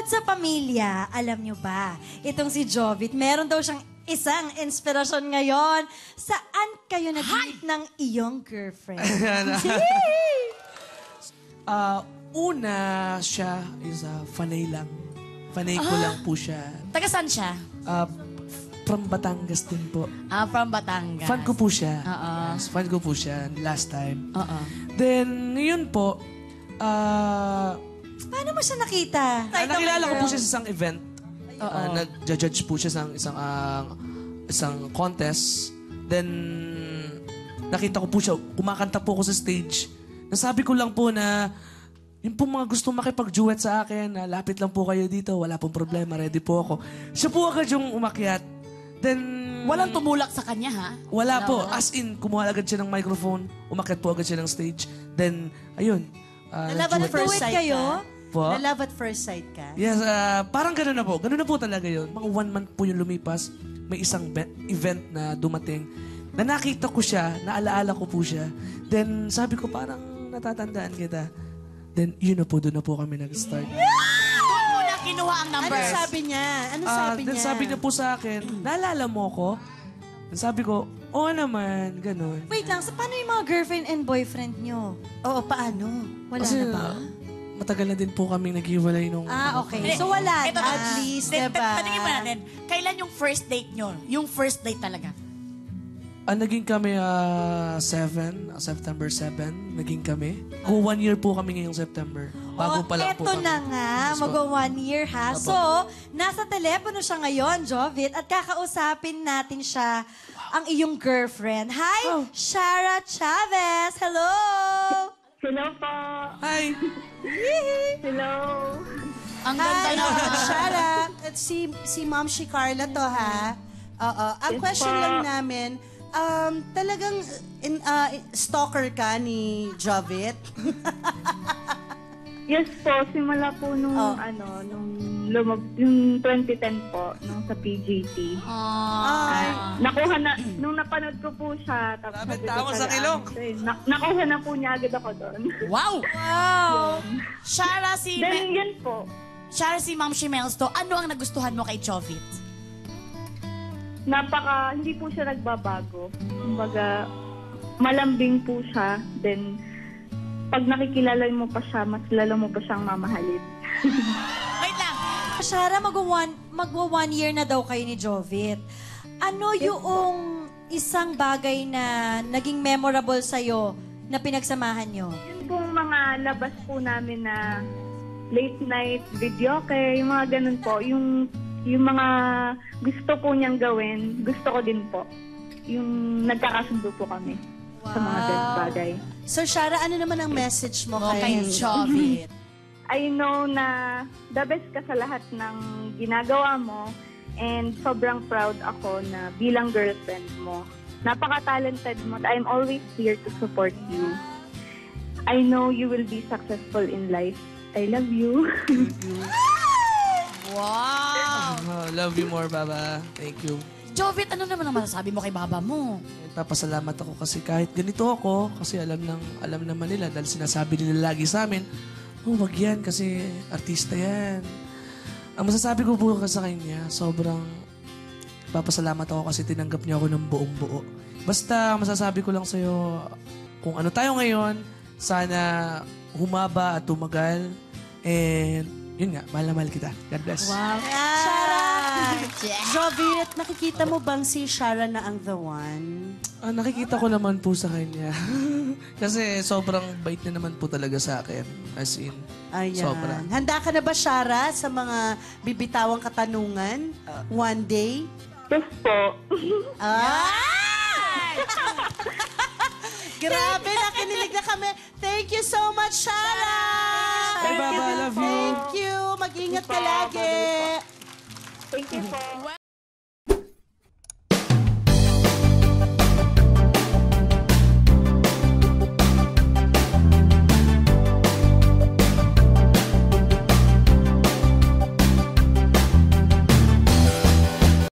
sa pamilya, alam nyo ba, itong si Jovit, meron daw siyang isang inspirasyon ngayon. Saan kayo nag-meet ng iyong girlfriend? Una siya is fanay lang. Fanay ko lang po siya. Taga saan siya? From Batangas din po. From Batangas. Fan ko po siya. Oo. Yes, fan ko po siya last time. Oo. Then, ngayon po, Paano mo siya nakita? nakilala ko po siya sa isang event. Nag-judge po siya sa isang contest. Then, nakita ko po siya, kumakanta po ako sa stage. Nasabi ko lang po na, yung po mga gusto makipag-duet sa akin, lapit lang po kayo dito, wala pong problema, ready po ako. Siya po agad yung umakyat. Then, Walang tumulak sa kanya, ha? wala po. As in, kumuha agad siya ng microphone, umakyat po agad siya ng stage. Then, ayun. Na-love at nag-duet. first sight kayo? ka? Po? Na-love at first sight ka? Yes, parang gano'n na po. Gano'n na po talaga yun. Mga 1 month po yung lumipas. May isang event na dumating. Na nakita ko siya, naalaala ko po siya. Then, sabi ko, parang natatandaan kita. Then, yun na po, doon na po kami nag-start. Doon mo na kinuha ang Ano numbers. sabi niya? Ano sabi Then niya? sabi niya po sa akin, naalala mo ko? Then sabi ko, oo naman, gano'n. Wait lang, so paano yung mga girlfriend and boyfriend nyo? Oo, paano? Wala Kasi, na ba? matagal na din po kaming naghiwalay nung... Okay. So wala Ito, na. At least, diba? Patingin pa natin, kailan yung first date nyo? Yung first date talaga. Naging kami September 7, naging kami. 1 year po kami ngayong September. Bago pa lang po eto kami. na nga, magwa 1 year ha. So, nasa telepono siya ngayon, Jovit, at kakausapin natin siya, ang iyong girlfriend. Hi, Shara Chavez! Hello! Hello po. Hi! Hello. Ang ganda na. Shara, at si Ma'am Carla to, ha? Oo. Ang Yes question po. lang namin, talagang stalker ka ni Jovit? Yes po, simula po nung yung 2010 po, nung sa PGT. Nakuha na, nung napanood ko po siya, tapos Grabe, sabi ko tawa sa ilong. nakuha na po niya agad ako doon. Wow! Shara, Then yun po, si Ma'am Shimels to, ano ang nagustuhan mo kay Jovit? hindi po siya nagbabago. Kumbaga, malambing po siya. Then, pag nakikilala mo pa siya, mas lalo mo pa siyang mamahalin. Wait lang. Shara, magwa 1 year na daw kayo ni Jovit. Ano yung isang bagay na naging memorable sa'yo na pinagsamahan nyo? Yun pong mga labas po namin na late night video, yung mga ganun po. Yung mga gusto po niyang gawin, gusto ko din po. Yung nagkakasundo po kami sa mga ganung bagay. So, Shara, ano naman ang message mo Kay Jovit. I know na the best ka sa lahat ng ginagawa mo and sobrang proud ako na bilang girlfriend mo. Napaka-talented mo. I'm always here to support you. I know you will be successful in life. I love you. Wow! Love you more, Baba. Thank you. Jovit, ano naman ang masasabi mo kay Baba mo? Papasalamat ako kasi kahit ganito ako, kasi alam naman nila dahil sinasabi nila lagi sa amin, wag yan kasi artista yan. Ang masasabi ko po sa kanya, sobrang papasalamat ako kasi tinanggap niya ako ng buong buo. Basta masasabi ko lang sa'yo, kung ano tayo ngayon, sana humaba at tumagal. And yun nga, mahal na mahal kita. God bless. Wow. Shara! Jovit, nakikita mo bang si Shara na ang the one? Nakikita ko naman po sa kanya. Kasi sobrang bait na naman po talaga sa akin. As in, Ayan. sobra. Handa ka na ba, Shara, sa mga bibitawang katanungan? One day? Yes po. Grabe, nakinilig na kami. Thank you so much, Shara! Bye, Baba. Love you. Thank you. Mag-ingat ka lagi. Thank you po.